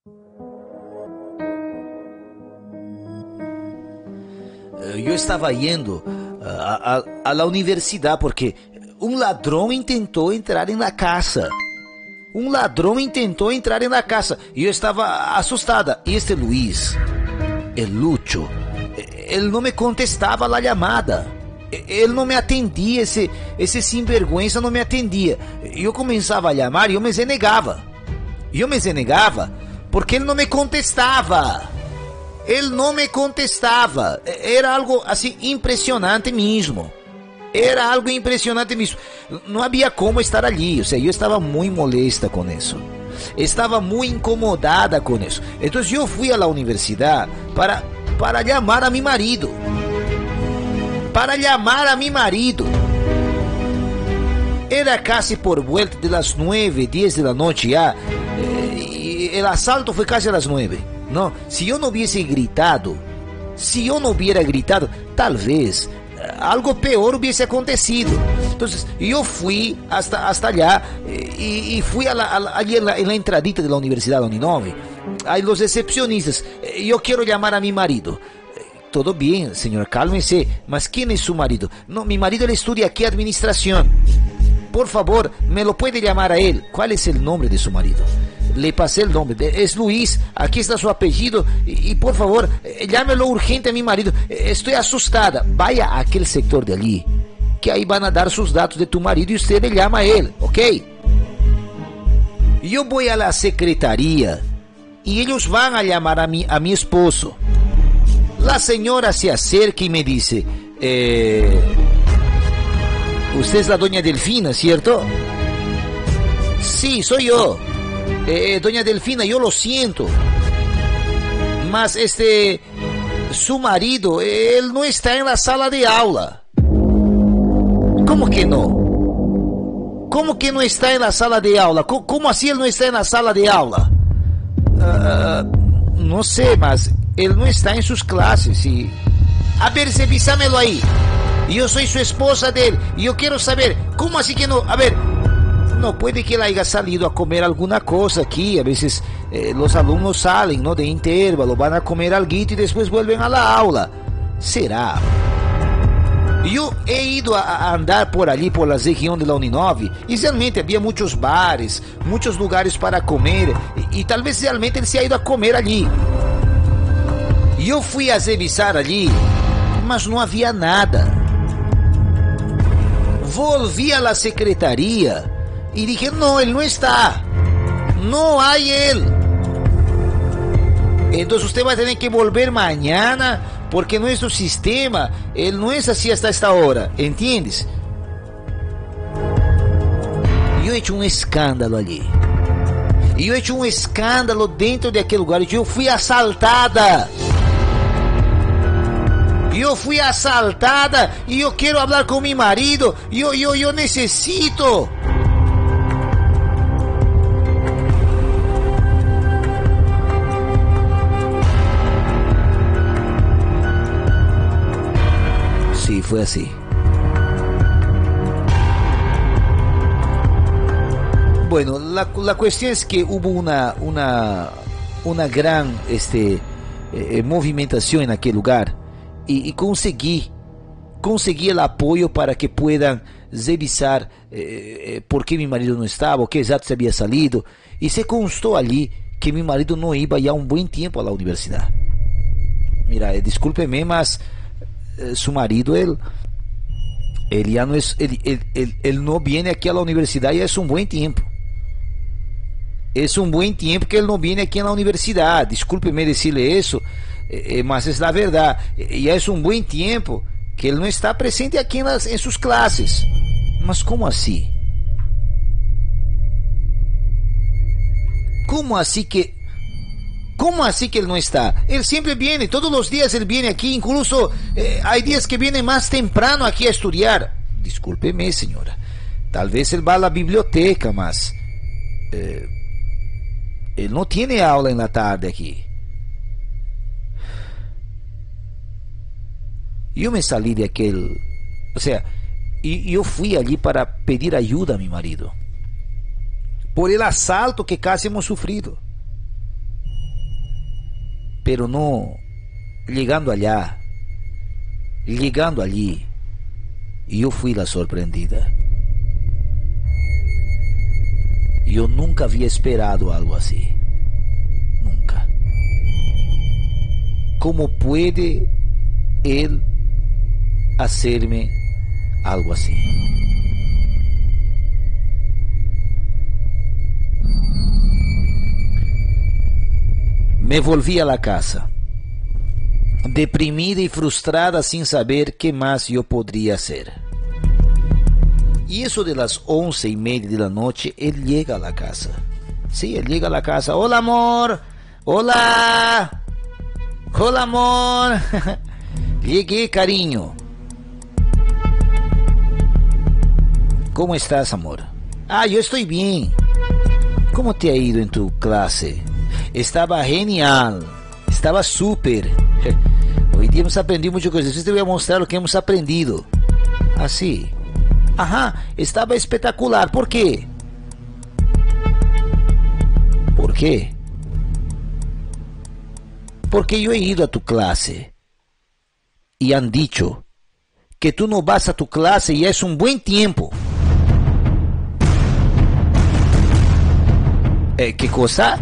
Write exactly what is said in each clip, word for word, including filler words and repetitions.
Eu estava indo a, a, a la universidade porque um ladrão tentou entrar na casa. Um ladrão tentou entrar na casa e eu estava assustada. E este Luiz, el Lucho, ele não me contestava a chamada. Ele não me atendia, esse, esse sinvergüenza não me atendia. Eu começava a chamar e eu me denegava. Eu me denegava porque ele não me contestava. Ele não me contestava. Era algo assim impressionante mesmo. Era algo impressionante mesmo. Não havia como estar ali. Ou seja, eu estava muito molesta com isso. Estava muito incomodada com isso. Então eu fui à universidade para, para chamar a meu marido. Para chamar a meu marido. Era quase por volta de las nueve, diez de la noche ya. E o assalto foi quase a las nueve. No, si yo no hubiese gritado, si yo no hubiera gritado, tal vez algo peor hubiese acontecido. Entonces, yo fui hasta, hasta allá y, y fui a la, a, allí en la, en la entradita de la Universidad de Uninove. Hay los recepcionistas. Yo quiero llamar a mi marido. Todo bien, señor, cálmese. Mas ¿quién es su marido? No, mi marido, él estudia aquí administración. Por favor, me lo puede llamar a él. ¿Cuál es el nombre de su marido? Le pasé el nombre, es Luis, aquí está su apellido y, y por favor, llámelo urgente a mi marido, estoy asustada. Vaya a aquel sector de allí, que ahí van a dar sus datos de tu marido y usted le llama a él, ¿ok? Yo voy a la secretaría y ellos van a llamar a mi, a mi esposo. La señora se acerca y me dice, eh, usted es la doña Delfina, ¿cierto? Sí, soy yo. Eh, doña Delfina, yo lo siento, mas este, su marido, él no está en la sala de aula. ¿Cómo que no? ¿Cómo que no está en la sala de aula? ¿Cómo, cómo así él no está en la sala de aula? Uh, no sé, mas él no está en sus clases y... A ver, revísamelo ahí. Yo soy su esposa de él y yo quiero saber, ¿cómo así que no? A ver... No, puede que él haya salido a comer alguna cosa aquí. A veces eh, los alumnos salen, ¿no?, de intervalo, van a comer algo y después vuelven a la aula. ¿Será? Yo he ido a, a andar por allí, por la región de la Uninove, y realmente había muchos bares, muchos lugares para comer, y, y tal vez realmente él se ha ido a comer allí. Yo fui a revisar allí, mas no había nada. Volví a la secretaría y dije, no, él no está. No hay él. Entonces usted va a tener que volver mañana porque nuestro sistema, él no es así hasta esta hora. ¿Entiendes? Yo he hecho un escándalo allí. Yo he hecho un escándalo dentro de aquel lugar. Yo fui asaltada. Yo fui asaltada y yo quiero hablar con mi marido. Yo, yo, yo necesito. Sí, fue así. Bueno, la, la cuestión es que hubo una, una, una gran este, eh, movimentación en aquel lugar y, y conseguí, conseguí el apoyo para que puedan revisar eh, por qué mi marido no estaba, o qué exato se había salido, y se constó allí que mi marido no iba ya un buen tiempo a la universidad. Mira, eh, discúlpeme, mas su marido, él, él ya no es, él, él, él, él no viene aquí a la universidad ya es un buen tiempo. Es un buen tiempo que él no viene aquí a la universidad. Discúlpeme decirle eso, eh, mas es la verdad. Ya es un buen tiempo que él no está presente aquí en, las, en sus clases. Mas ¿cómo así? ¿Cómo así que ¿Cómo así que él no está? Él siempre viene, todos los días él viene aquí, incluso eh, hay días que viene más temprano aquí a estudiar. Discúlpeme, señora, tal vez él va a la biblioteca, mas eh, él no tiene aula en la tarde aquí. Yo me salí de aquel, o sea, y yo fui allí para pedir ayuda a mi marido por el asalto que casi hemos sufrido. pero no, llegando allá, llegando allí, yo fui la sorprendida. Yo nunca había esperado algo así. Nunca. ¿Cómo puede él hacerme algo así? Me volví a la casa, deprimida y frustrada sin saber qué más yo podría hacer. Y eso de las once y media de la noche, él llega a la casa. Sí, él llega a la casa. Hola, amor. Hola. Hola, amor. Llegué, cariño. ¿Cómo estás, amor? Ah, yo estoy bien. ¿Cómo te ha ido en tu clase? Estaba genial. Estaba súper. Hoy día hemos aprendido muchas cosas. Después te voy a mostrar lo que hemos aprendido. Así. Ajá, estaba espectacular. ¿Por qué? ¿Por qué? Porque yo he ido a tu clase y han dicho que tú no vas a tu clase y es un buen tiempo. Eh, ¿Qué cosa?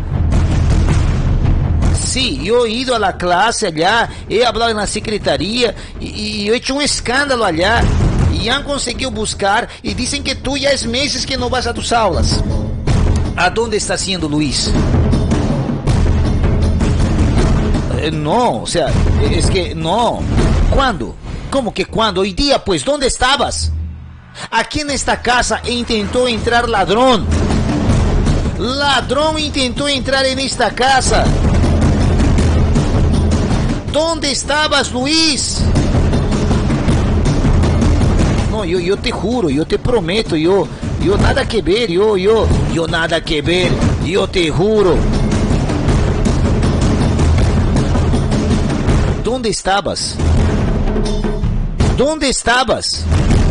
Sí, yo he ido a la clase allá, he hablado en la secretaría y, y he hecho un escándalo allá. Y han conseguido buscar y dicen que tú ya es meses que no vas a tus aulas. ¿A dónde está haciendo Luis? Eh, no, o sea, es que no. ¿Cuándo? ¿Cómo que cuándo? Hoy día, pues, ¿dónde estabas? Aquí en esta casa intentó entrar ladrón. Ladrón intentó entrar en esta casa. ¿Dónde estabas, Luis? No, yo, yo te juro, yo te prometo, yo, yo nada que ver, yo, yo, yo nada que ver, yo te juro. ¿Dónde estabas? ¿Dónde estabas?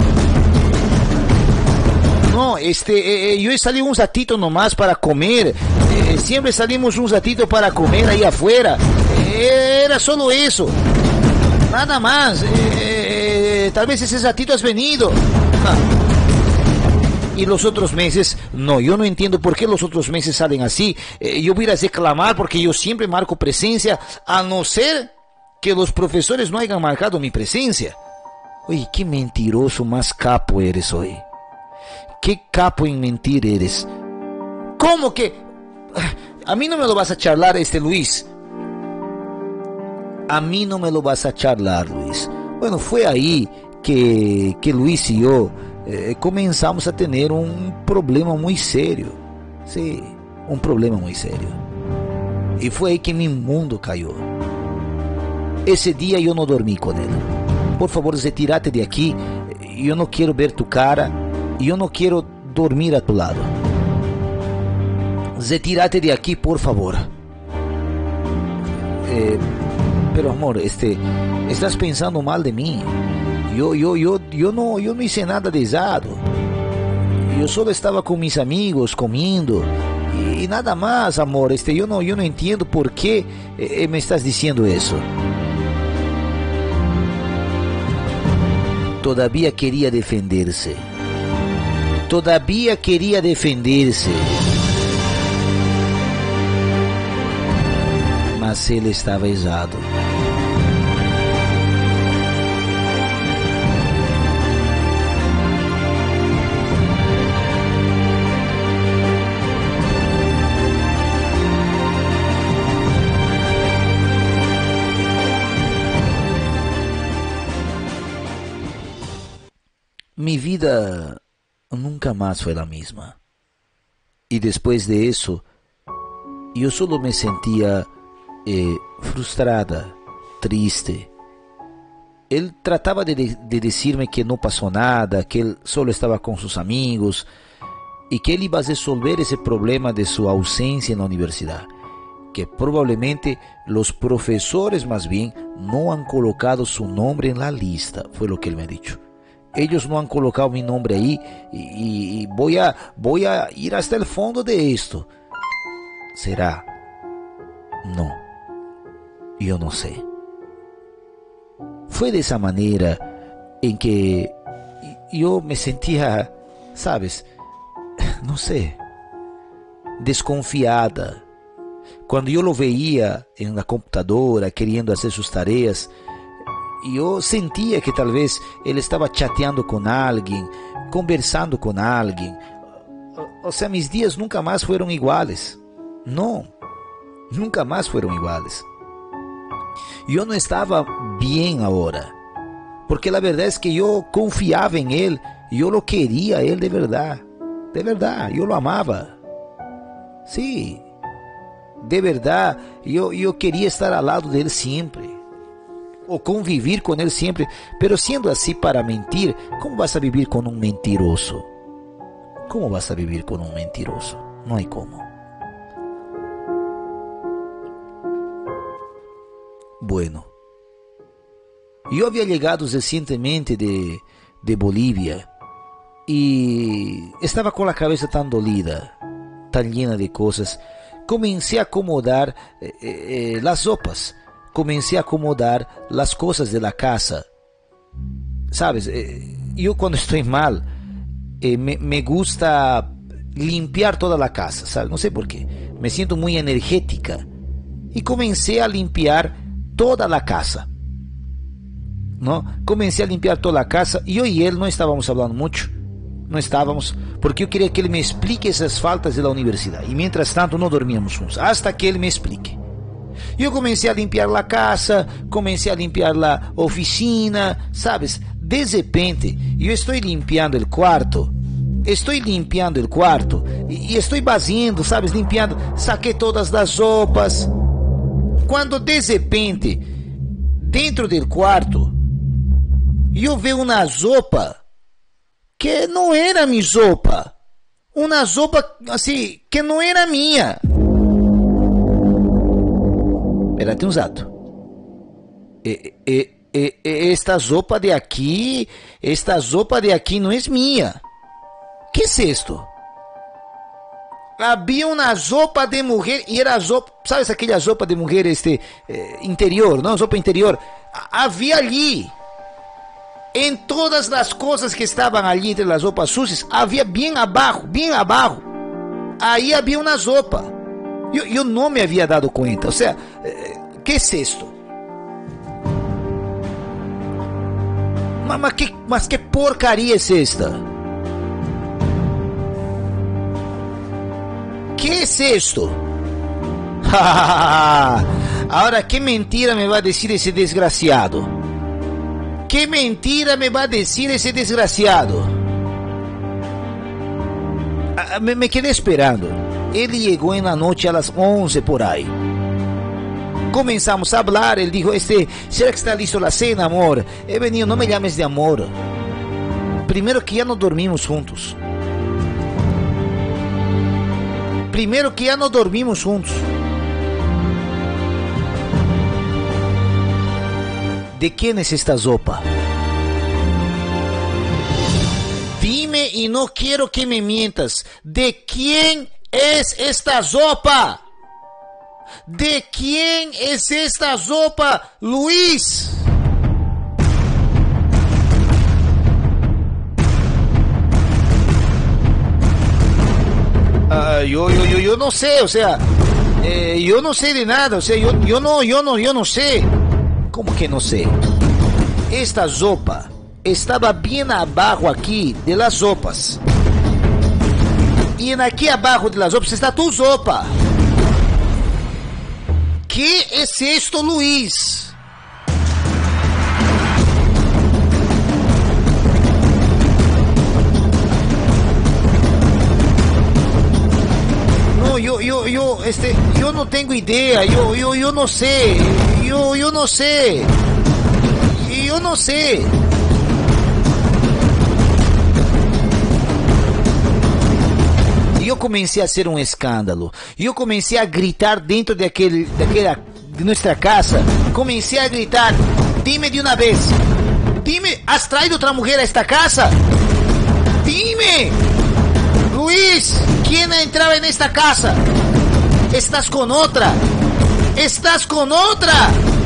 No, este, eh, yo salí un ratito nomás para comer, eh, siempre salimos un ratito para comer ahí afuera, eh, era solo eso, nada más, eh, tal vez ese ratito has venido. Ah. Y los otros meses, no, yo no entiendo por qué los otros meses salen así, eh, yo voy a reclamar porque yo siempre marco presencia, a no ser que los profesores no hayan marcado mi presencia. Oye, qué mentiroso más capo eres hoy. Qué capo en mentir eres. ¿Cómo que? A mí no me lo vas a charlar, este Luis. A mí no me lo vas a charlar, Luis. Bueno, fue ahí que, que Luis y yo eh, comenzamos a tener un problema muy serio. Sí, un problema muy serio. Y fue ahí que mi mundo cayó. Ese día yo no dormí con él. Por favor, retírate de aquí. Yo no quiero ver tu cara. Yo no quiero dormir a tu lado. Retírate de aquí, por favor. Eh, pero amor, este, estás pensando mal de mí. Yo, yo, yo, yo no, yo no hice nada de errado. Yo solo estaba con mis amigos comiendo y, y nada más, amor. Este, yo no, yo no entiendo por qué eh, me estás diciendo eso. Todavía quería defenderse. Todavía quería defenderse. Mas él estaba errado. Mi vida nunca más fue la misma. Y después de eso, yo solo me sentía eh, frustrada, triste. Él trataba de, de, de decirme que no pasó nada, que él solo estaba con sus amigos y que él iba a resolver ese problema de su ausencia en la universidad. Que probablemente los profesores más bien no han colocado su nombre en la lista, fue lo que él me ha dicho. Ellos no han colocado mi nombre ahí y, y, y voy, a, voy a ir hasta el fondo de esto. ¿Será? No. eu não sei. Foi dessa maneira em que eu me sentia, sabes, não sei, desconfiada. Quando eu o veia na computadora querendo fazer suas tarefas, eu sentia que talvez ele estava chateando com alguém, conversando com alguém. Ou seja, mis dias nunca mais foram iguais. Não, nunca mais foram iguais. Eu não estava bem agora, porque a verdade é que eu confiava em ele, e eu o queria ele de verdade, de verdade, eu o amava. Sim, de verdade, eu, eu queria estar ao lado dele sempre, ou conviver com ele sempre. Pero sendo assim para mentir, como vas a viver com um mentiroso? Como vas a viver com um mentiroso? Não há como. Bueno, eu havia chegado recentemente de, de Bolívia e estava com a cabeça tão dolida, tão llena de coisas. Comecei a acomodar eh, eh, as roupas, comecei a acomodar as coisas da casa. Sabes, eh, eu quando estou mal, eh, me, me gusta limpiar toda a casa, sabe? Não sei porquê, me sinto muito energética e comecei a limpiar toda a casa, não? Comecei a limpar toda a casa e eu e ele não estávamos falando muito, não estávamos, porque eu queria que ele me explique essas faltas da universidade. E mientras tanto não dormíamos juntos, hasta que ele me explique. Eu comecei a limpar a casa, comecei a limpar a oficina, sabes? De repente, eu estou limpando o quarto, estou limpando o quarto e, e estou vaziando, sabes? Limpando, saquei todas as roupas. Quando de repente, dentro do quarto, eu vi uma sopa que não era minha sopa. Uma sopa assim, que não era minha. Espérate um zato. E, e, e, esta sopa de aqui, esta sopa de aqui não é minha. Que é isto? Havia uma sopa de mulher e era sopa, sabes aquela sopa de mulher este eh, interior, não, sopa interior. Havia ali, em todas as coisas que estavam ali entre as roupas sujas, havia bem abaixo, bem abaixo, aí havia uma sopa. Eu, eu não me havia dado conta. Ou seja, eh, que é isto? Mas, mas, que, mas que porcaria é esta? ¿Qué es esto? Ahora, ¿qué mentira me va a decir ese desgraciado? ¿Qué mentira me va a decir ese desgraciado? Ah, me, me quedé esperando. Él llegó en la noche a las once por ahí. Comenzamos a hablar. Él dijo, este, ¿será que está listo la cena, amor? He venido, no me llames de amor. Primero que ya no dormimos juntos. Primeiro que já não dormimos juntos. ¿De quem é esta sopa? Dime e não quero que me mientas. ¿De quem é esta sopa? ¿De quem é esta sopa, Luis? Uh, yo, yo, yo, yo no sé, o sea, eh, yo no sé de nada, o sea, yo, yo no, yo no, yo no sé. ¿Cómo que no sé? Esta sopa estaba bien abajo aquí de las sopas. Y en aquí abajo de las sopas está tu sopa. ¿Qué es esto, Luis? Yo, yo, yo, este, yo no tengo idea, yo, yo, yo no sé, yo, yo no sé, yo no sé. Yo comencé a hacer un escándalo, yo comencé a gritar dentro de aquel, de aquella, de nuestra casa, comencé a gritar, dime de una vez, dime, ¿has traído otra mujer a esta casa? Dime, Luis, ¿quién entraba en esta casa? ¿Estás con otra? ¿Estás con otra?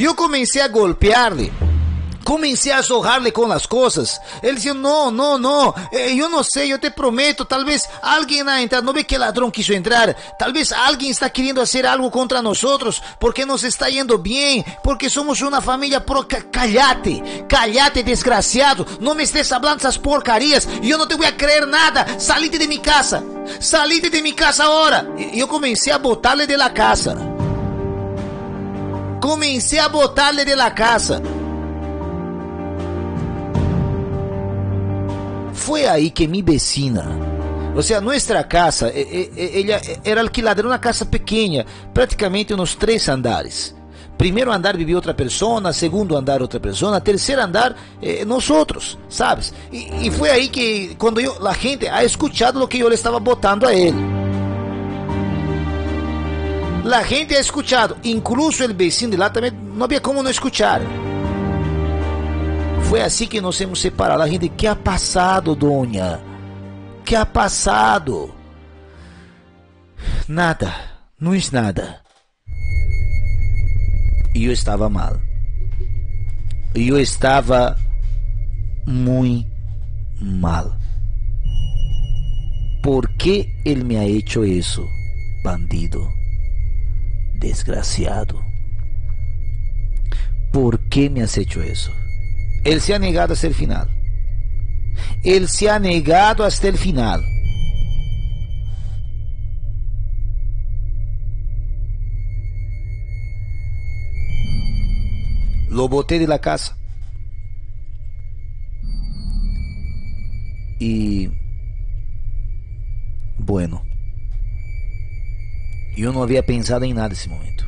Eu comecei a golpear-lhe. Comecei a zorrar-lhe com as coisas. Ele dizia, não, não, não, eu não sei, eu te prometo, talvez alguém ha entrado, não vê que ladrão quis entrar, talvez alguém está querendo fazer algo contra nós outros, porque nos está yendo bem, porque somos uma família pro... Callate, callate, desgraciado, não me estés hablando essas porcarias, eu não te vou a creer nada, salite de minha casa, salite de minha casa agora. E eu comecei a botar-lhe de la casa, comecei a botar-lhe de la casa. Foi aí que mi vecina, ou seja, nossa casa, ela era alquilada, era uma casa pequena, praticamente uns três andares. Primeiro andar vivia outra pessoa, segundo andar outra pessoa, terceiro andar eh, nós outros, sabes? E, e foi aí que quando eu, a gente ha escuchado o que eu le estava botando a ele. A gente ha escuchado, incluso o vecino de lá também não havia como não escuchar. Foi assim que nos hemos separado. A gente, que ha passado, dona? Que ha passado? Nada, não é nada. E eu estava mal. E eu estava muito mal. ¿Por que ele me ha hecho isso, bandido? Desgraciado. ¿Por que me has hecho isso? Ele se ha negado hasta el final. Ele se ha negado hasta el final. Lo boté de la casa. Y bueno, yo no había pensado en nada en ese momento.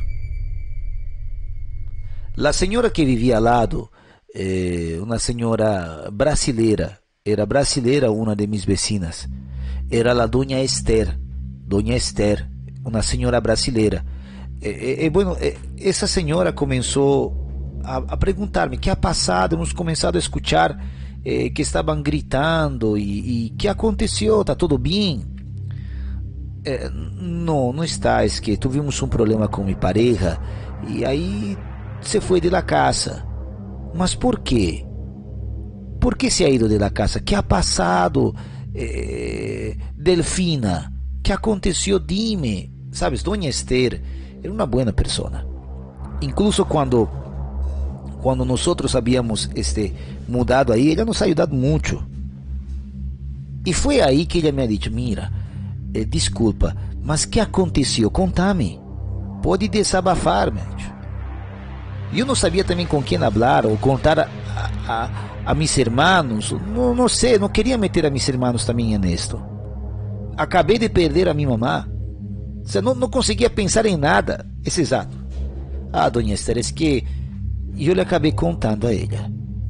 La señora que vivía al lado, eh, una señora brasileira, era brasileira, una de mis vecinas, era la doña Esther, doña Esther, una señora brasileira. Eh, eh, bueno, eh, essa senhora começou a, a perguntar-me: que ha passado? Hemos começado a escuchar eh, que estavam gritando e, e que aconteceu, tá tudo bem? Eh, não, não está, es que tuvimos um problema com minha pareja e aí se foi de la casa. Mas por quê? Por que se ha ido de la casa? Que ha passado, eh, Delfina? Que aconteceu? Dime. Sabes, doña Esther era uma boa pessoa. Incluso quando quando nós habíamos este, mudado aí, ela nos ha ayudado muito. E foi aí que ela me ha dicho: mira, eh, desculpa, mas que aconteceu? Contame. Pode desabafar, me ha dicho. Eu não sabia também com quem falar ou contar a, a, a mis hermanos. Não, não sei, não queria meter a mis hermanos também nisto. Acabei de perder a minha mamá. Você não, não conseguia pensar em nada. Esse exato. Ah, doña Esther, é que eu lhe acabei contando a ela.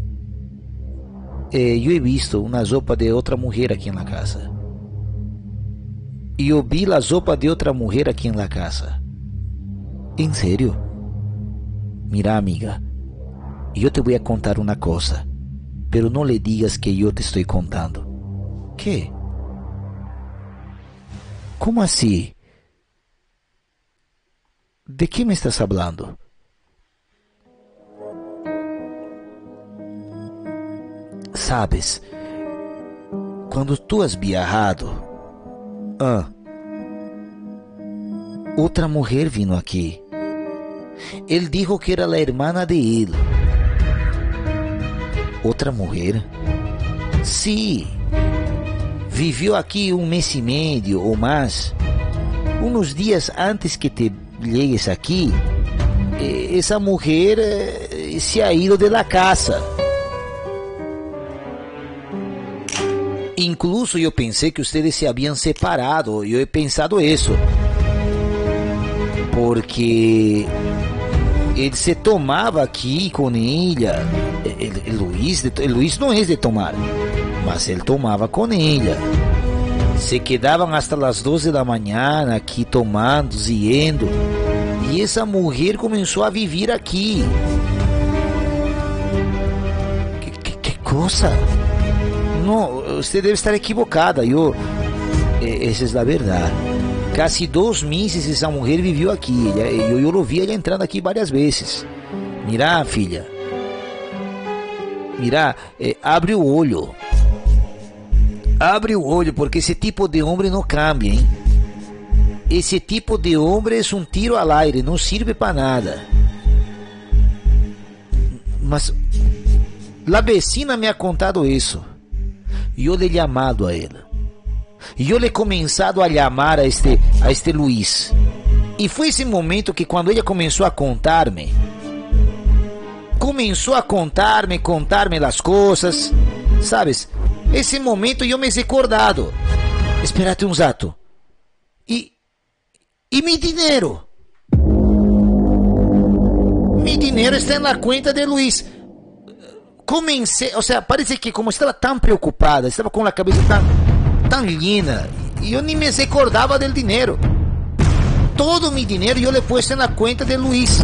Eh, eu he visto uma sopa de outra mulher aqui na casa. E eu vi a sopa de outra mulher aqui na casa. Em sério? Mira, amiga, eu te vou contar uma coisa, pero não le digas que eu te estou contando. Que? Como assim? ¿De qué me estás hablando? Sabes, quando tu has viajado, ah, outra mulher vino aqui. Ele dijo que era a hermana de ele. Outra mulher? Sim. Vivió aqui um mês e meio ou mais. Uns dias antes que te llegues aqui, essa mulher eh, se ha ido de la casa. Incluso eu pensei que vocês se haviam separado. Eu he pensado isso, porque ele se tomava aqui com ela. El, el Luiz, el Luiz não é de tomar, mas ele tomava com ela. Se quedavam até as doze da manhã aqui tomando, indo. E essa mulher começou a viver aqui. Que, que, que coisa? Não, você deve estar equivocada. Eu, essa é a verdade. Quase dois meses essa mulher viveu aqui. Eu, eu, eu vi ela entrando aqui várias vezes. Mira, filha. Mira, eh, abre o olho. Abre o olho, porque esse tipo de homem não cambia, hein? Esse tipo de homem é um tiro al aire, não serve para nada. Mas a vecina me ha contado isso. E eu lhe he llamado a ela. E eu lhe he comenzado a llamar a este, a este Luis. E foi esse momento que quando ela começou a contar-me, começou a contar-me, contar-me as coisas, sabes? Esse momento eu me he recordado. Espérate um zato. E, e mi dinheiro? Mi dinheiro está na conta de Luis. Comecei, ou seja, parece que como estava tão preocupada, estava com a cabeça tão, tão llena, e eu nem me recordava do dinheiro. Todo mi dinheiro eu lhe pus na conta de Luis.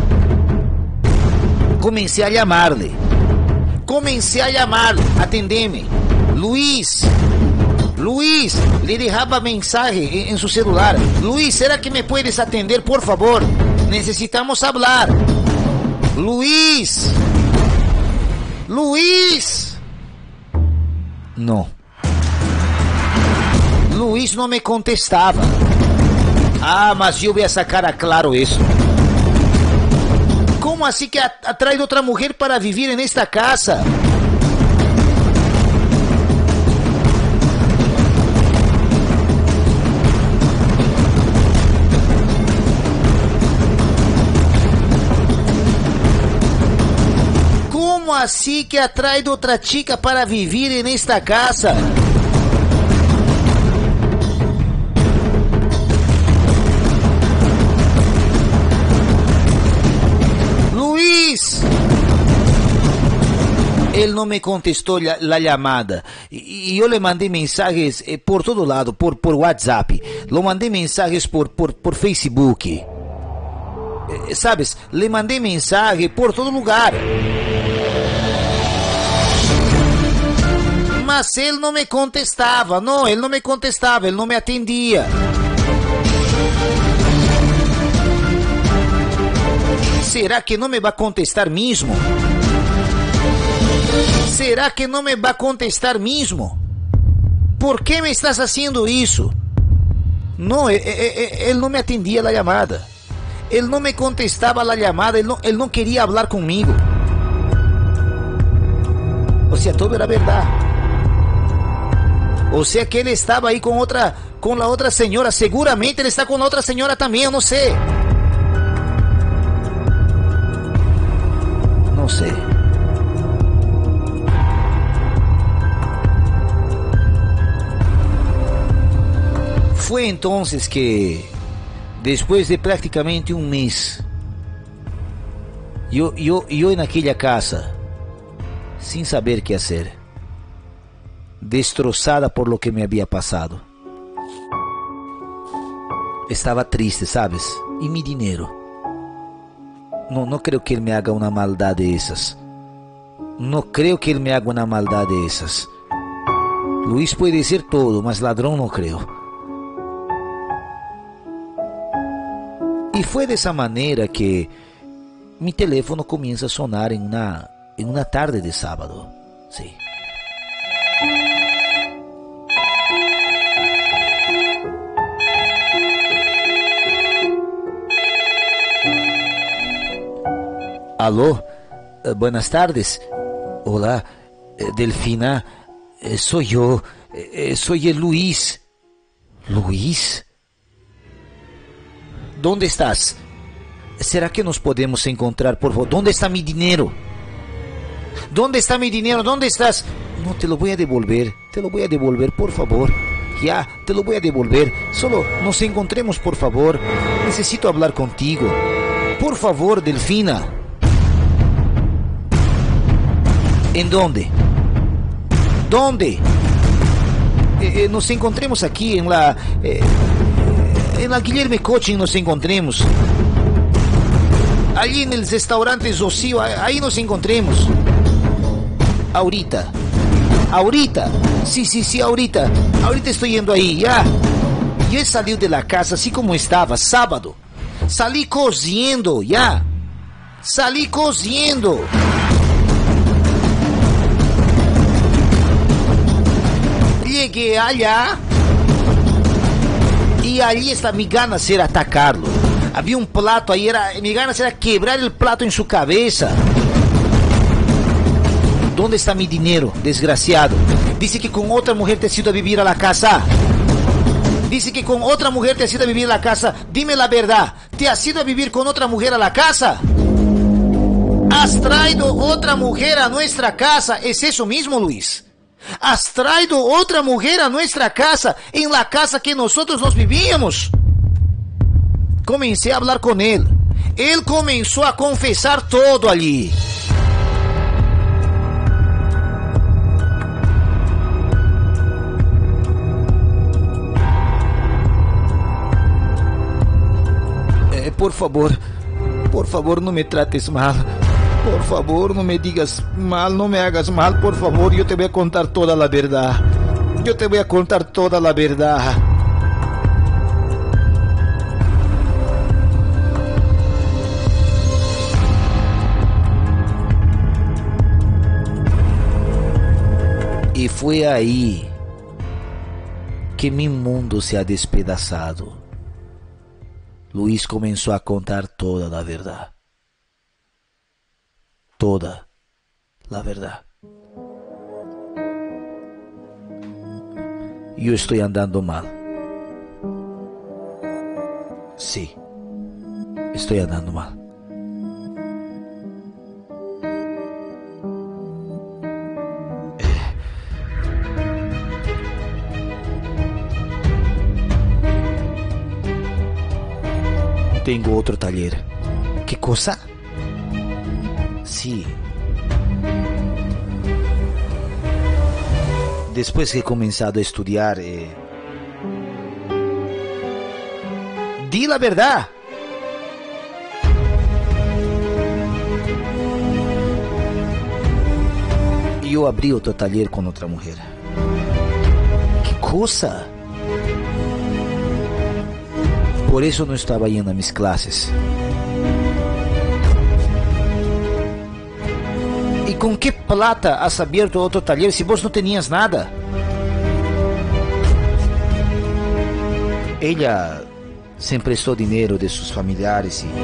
Comecei a chamar-lhe. Comecei a chamar-lhe. Atendeme. Luis. Luis. Le dejava mensagem em, em seu celular. Luis, será que me puedes atender, por favor? Necesitamos hablar. Luis. Luis. Não. Luis não me contestava. Ah, mas eu ia sacar a claro isso. Como assim que ha, ha traído outra mulher para viver nesta casa? Como assim que ha traído outra chica para viver nesta casa? Ele não me contestou a chamada e eu lhe mandei mensagens por todo lado, por, por WhatsApp, lhe mandei mensagens por, por, por Facebook, sabes, lhe mandei mensagem por todo lugar, mas ele não me contestava, não, ele não me contestava, ele não me atendia. Será que não me vai contestar mesmo? Será que não me vai contestar mesmo? Por que me estás fazendo isso? Não, ele não me atendia a chamada. Ele não me contestava a chamada, ele não, ele não queria falar comigo. Ou seja, tudo era verdade. Ou seja, que ele estava aí com outra, com a outra senhora. Seguramente ele está com a outra senhora também, eu não sei. Não sei. Foi então que, depois de praticamente um mês, eu, eu, eu naquela casa, sem saber o que fazer, destroçada por lo que me havia passado. Estava triste, sabes? E mi dinheiro. Não, não creio que ele me haga uma maldade dessas. Não creio que ele me haga uma maldade dessas. Luis pode ser todo, mas ladrão não creio. E foi dessa maneira que meu telefone começa a sonar em uma, em uma tarde de sábado. Sim. Alô? Buenas tardes. Olá, Delfina. Sou eu. Sou el Luis. Luis? ¿Dónde estás? ¿Será que nos podemos encontrar, por favor? ¿Dónde está mi dinero? ¿Dónde está mi dinero? ¿Dónde estás? No, te lo voy a devolver. Te lo voy a devolver, por favor. Ya, te lo voy a devolver. Solo nos encontremos, por favor. Necesito hablar contigo. Por favor, Delfina. ¿En dónde? ¿Dónde? Eh, eh, nos encontremos aquí en la... Eh, en la Guilherme Coaching nos encontremos. Allí en el restaurante Zocio, ahí nos encontremos. Ahorita. Ahorita. Sí, sí, sí, ahorita. Ahorita estoy yendo ahí, ya. Yo he salido de la casa así como estaba, sábado. Salí corriendo, ya. Salí corriendo. Llegué allá y allí está mi ganas era atacarlo. Había un plato ahí, era, mi ganas era quebrar el plato en su cabeza. ¿Dónde está mi dinero, desgraciado? Dice que con otra mujer te has ido a vivir a la casa. Dice que con otra mujer te has ido a vivir a la casa. Dime la verdad, ¿te has ido a vivir con otra mujer a la casa? ¿Has traído otra mujer a nuestra casa? ¿Es eso mismo, Luis? ¿Has traído otra mujer a nuestra casa, en la casa que nosotros nos vivíamos? Comencé a hablar con él. Él comenzó a confesar todo allí. Eh, por favor, por favor, no me trates mal. Por favor, no me digas mal, no me hagas mal, por favor. Yo te voy a contar toda la verdad. Yo te voy a contar toda la verdad. Y fue ahí que mi mundo se ha despedazado. Luis comenzó a contar toda la verdad. Toda la verdad. Yo estoy andando mal. Sí, estoy andando mal. Tengo otro taller. ¿Qué cosa? Sí. Después que he comenzado a estudiar, eh... di la verdad. Yo abrí otro taller con otra mujer. ¿Qué cosa? Por eso no estaba yendo a mis clases. ¿Y con qué plata has abierto otro taller si vos no tenías nada? Ella se emprestó dinero de sus familiares y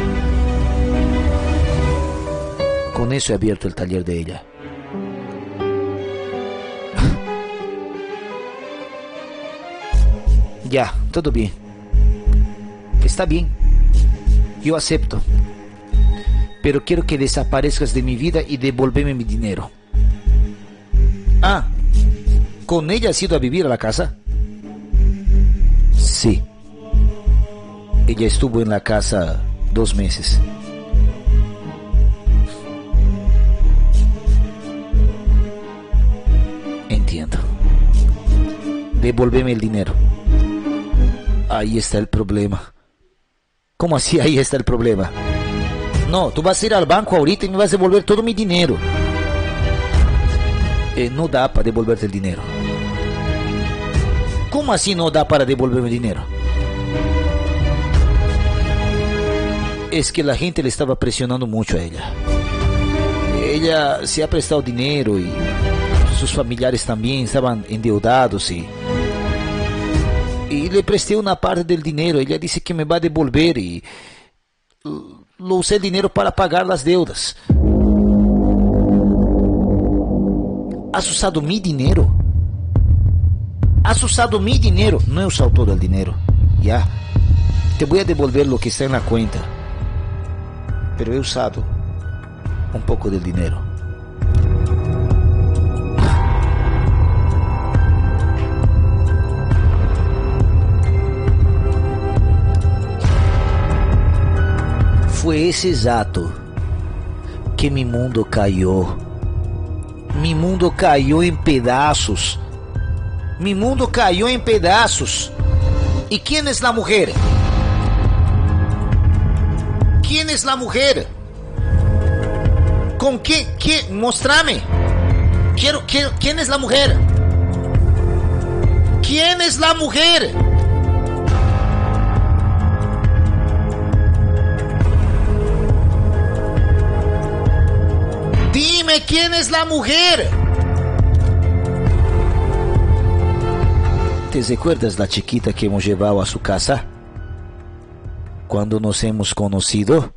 con eso he abierto el taller de ella. Ya, todo bien. Está bien. Yo acepto. Pero quiero que desaparezcas de mi vida y devolverme mi dinero. Ah, ¿con ella has ido a vivir a la casa? Sí. Ella estuvo en la casa dos meses. Entiendo. Devolveme el dinero. Ahí está el problema. ¿Cómo así ahí está el problema? No, tú vas a ir al banco ahorita y me vas a devolver todo mi dinero. Eh, no da para devolverte el dinero. ¿Cómo así no da para devolverme el dinero? Es que la gente le estaba presionando mucho a ella. Ella se ha prestado dinero y sus familiares también estaban endeudados y... Y le presté una parte del dinero. Ella dice que me va a devolver y... Lo usé el dinero para pagar las deudas. ¿Has usado mi dinero? ¿Has usado mi dinero? No he usado todo el dinero. Ya. Te voy a devolver lo que está en la cuenta. Pero he usado un poco del dinero. Fue ese exato que mi mundo cayó. Mi mundo cayó en pedazos. Mi mundo cayó en pedazos. ¿Y quién es la mujer? ¿Quién es la mujer? ¿Con qué? ¿Qué? Mostrame. Quiero, quiero, ¿quién es la mujer? ¿Quién es la mujer? Dime quién es la mujer. ¿Te recuerdas la chiquita que hemos llevado a su casa? Cuando nos hemos conocido.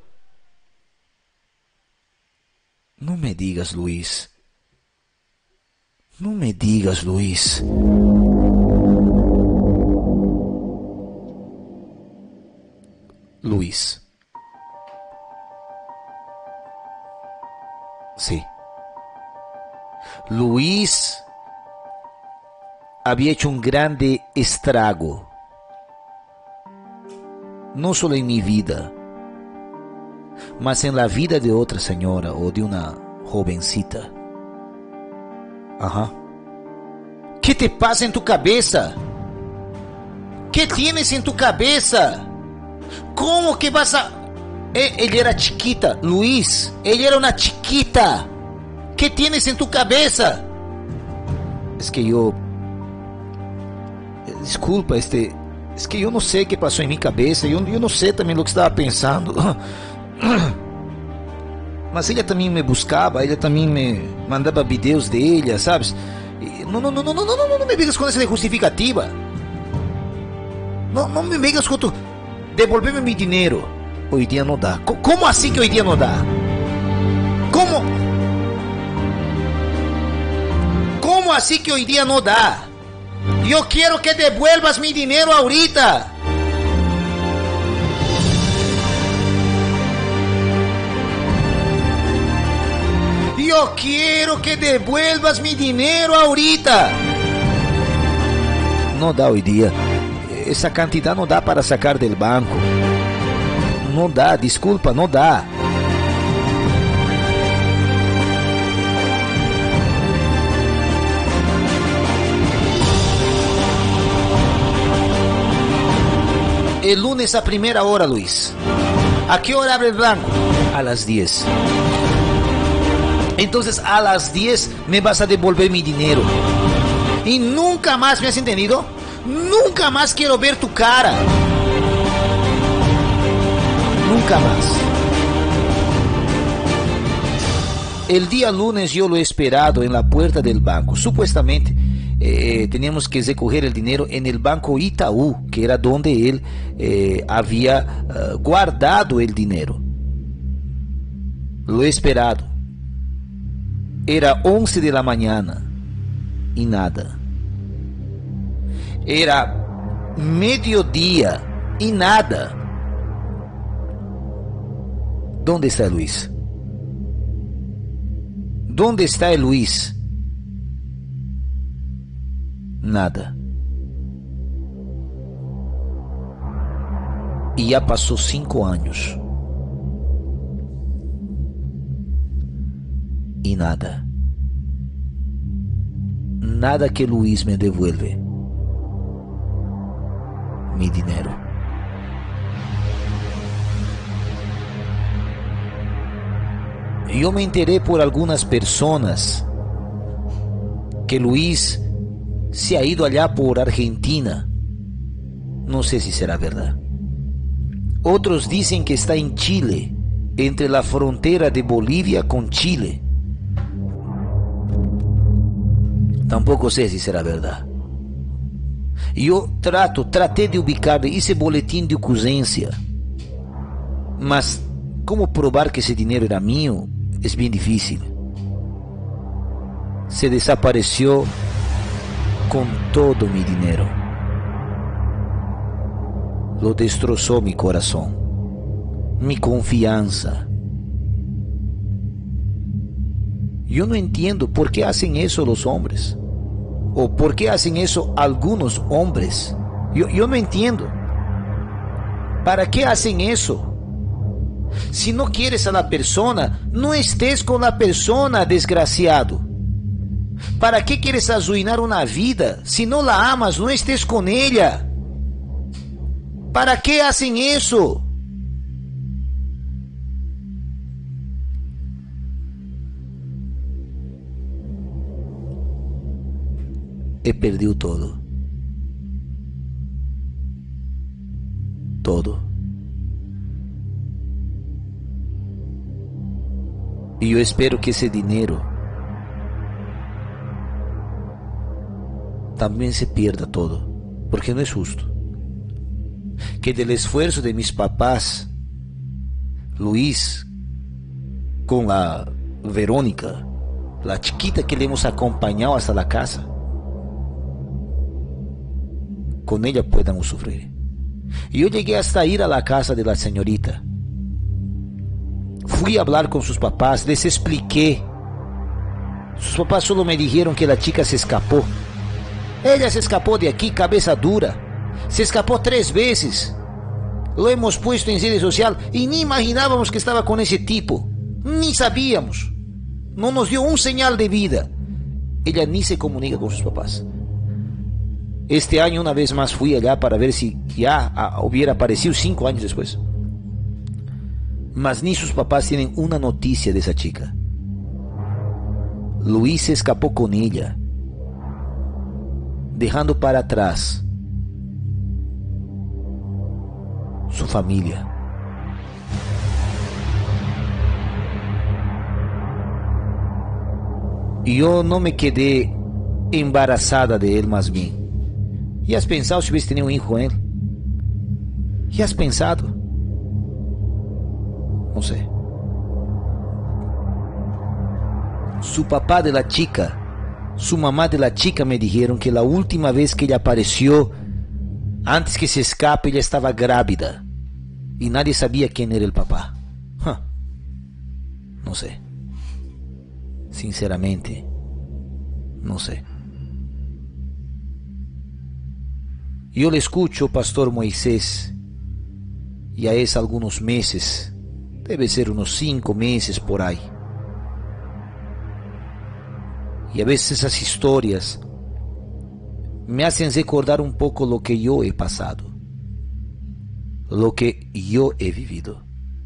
No me digas, Luis. No me digas, Luis. Luis. Sí. Luis había hecho un grande estrago, no solo en mi vida, mas en la vida de otra señora o de una jovencita. Ajá. ¿Qué te pasa en tu cabeza? ¿Qué tienes en tu cabeza? ¿Cómo que vas a...? Ella era chiquita, Luis. Ella era una chiquita. ¿Qué tienes en tu cabeza? Es que yo... Desculpa, este... Es que yo no sé qué pasó en mi cabeza. Yo, yo no sé también lo que estaba pensando. Mas ella también me buscaba. Ella también me mandaba videos de ella, ¿sabes? No, no, no, no, no, no, no, no me vengas con esa de justificativa. No, no me vengas con tu... Devolveme mi dinero. Hoy día no da. ¿Cómo así que hoy día no da? ¿Cómo? ¿Cómo así que hoy día no da? Yo quiero que devuelvas mi dinero ahorita. Yo quiero que devuelvas mi dinero ahorita. No da hoy día. Esa cantidad no da para sacar del banco. No da, disculpa, no da. El lunes a primera hora, Luis. ¿A qué hora abre el banco? A las diez. Entonces a las diez me vas a devolver mi dinero. Y nunca más, ¿me has entendido? Nunca más quiero ver tu cara. Nunca más. El día lunes yo lo he esperado en la puerta del banco. Supuestamente eh, teníamos que recoger el dinero en el banco Itaú, que era donde él eh, había uh, guardado el dinero. Lo he esperado. Era once de la mañana y nada. Era mediodía y nada. ¿Dónde está Luis? ¿Dónde está el Luis? Nada. Y ya pasó cinco años. Y nada. Nada que Luis me devuelve mi dinero. Yo me enteré por algunas personas que Luis se ha ido allá por Argentina. No sé si será verdad. Otros dicen que está en Chile, entre la frontera de Bolivia con Chile. Tampoco sé si será verdad. Yo trato, traté de ubicar, hice boletín de ocurrencia. Mas, ¿cómo probar que ese dinero era mío? Es bien difícil. Se desapareció con todo mi dinero. Lo destrozó mi corazón, mi confianza. Yo no entiendo por qué hacen eso los hombres. ¿O por qué hacen eso algunos hombres? Yo, yo no entiendo. ¿Para qué hacen eso? Si no quieres a la persona, no estés con la persona, desgraciado. ¿Para qué quieres arruinar una vida? Si no la amas, no estés con ella. ¿Para qué hacen eso? He perdido todo. Todo. Y yo espero que ese dinero también se pierda todo, porque no es justo. Que del esfuerzo de mis papás, Luis, con la Verónica, la chiquita que le hemos acompañado hasta la casa, con ella puedan sufrir. Y yo llegué hasta ir a la casa de la señorita. Fui a hablar con sus papás, les expliqué. Sus papás solo me dijeron que la chica se escapó. Ella se escapó de aquí, cabeza dura. Se escapó tres veces. Lo hemos puesto en sede social y ni imaginábamos que estaba con ese tipo. Ni sabíamos. No nos dio un señal de vida. Ella ni se comunica con sus papás. Este año una vez más fui allá para ver si ya ah, hubiera aparecido cinco años después. Mas ni sus papás tienen una noticia de esa chica. Luis se escapó con ella, dejando para atrás su familia. Y yo no me quedé embarazada de él, más bien. ¿Y has pensado si hubiese tenido un hijo con él? ¿Y has pensado? No sé. Su papá de la chica, su mamá de la chica me dijeron que la última vez que ella apareció, antes que se escape, ella estaba grávida. Y nadie sabía quién era el papá. Huh. No sé. Sinceramente, no sé. Yo le escucho, Pastor Moisés, ya es algunos meses, debe ser unos cinco meses por ahí. Y a veces esas historias me hacen recordar un poco lo que yo he pasado, lo que yo he vivido.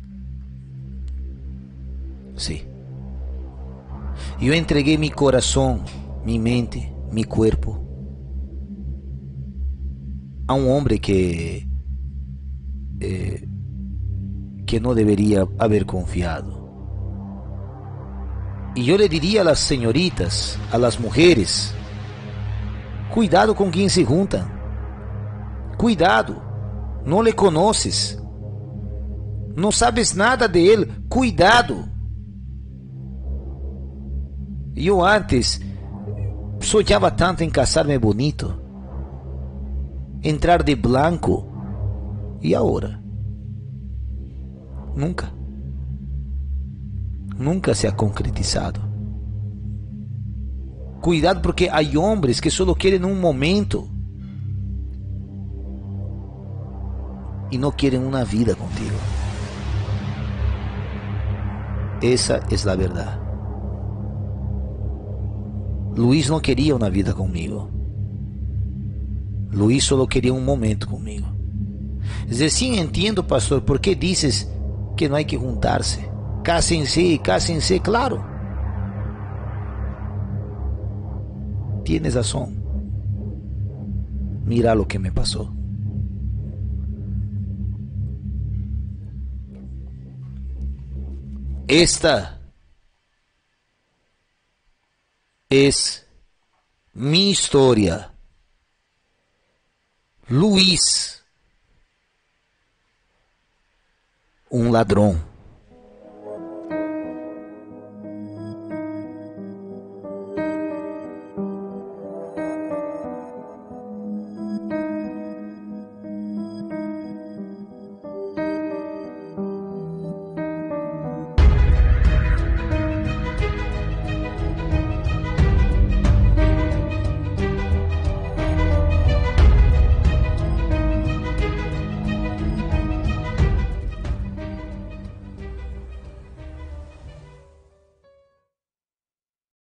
Sí. Yo entregué mi corazón, mi mente, mi cuerpo a un hombre que eh, que no debería haber confiado. Y yo le diría a las señoritas, a las mujeres, cuidado con quien se juntan. Cuidado, no le conoces, no sabes nada de él. Cuidado. Yo antes soñaba tanto en casarme bonito, entrar de blanco, y ahora nunca, nunca se ha concretizado. Cuidado, porque hay hombres que solo quieren un momento y no quieren una vida contigo. Esa es la verdad. Luis no quería una vida conmigo. Luis solo quería un momento conmigo. Es decir, entiendo, pastor, ¿por qué dices que no hay que juntarse? Cásense, cásense, claro. Tienes razón. Mira lo que me pasó. Esta es mi historia. Luis, un ladrón.